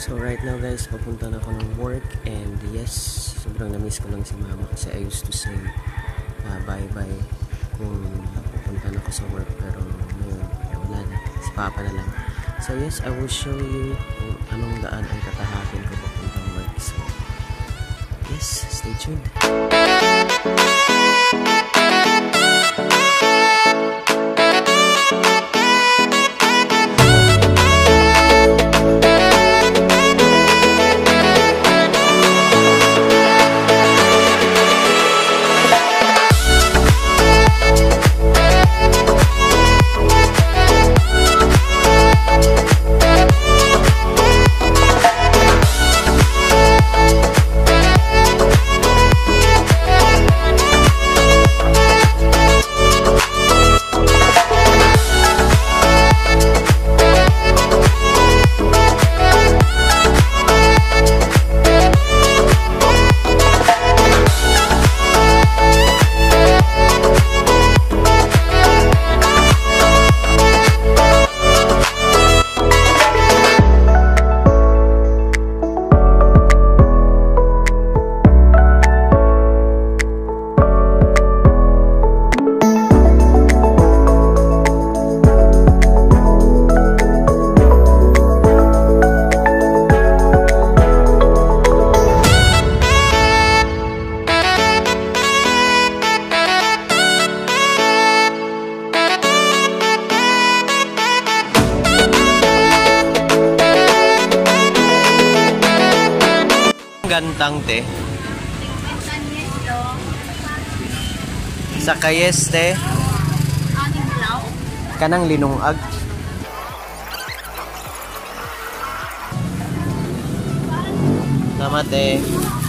So right now guys, papunta na ako ng work, and yes, sobrang na-miss ko lang si mama kasi I used to say bye-bye kung papunta na ako sa work, pero ngayon wala na, si papa na lang. So yes, I will show you kung anong daan ang tatahakin ko papuntang work. So yes, stay tuned. Gantang te. Sa kayes te. Kanang linungag. Tama te.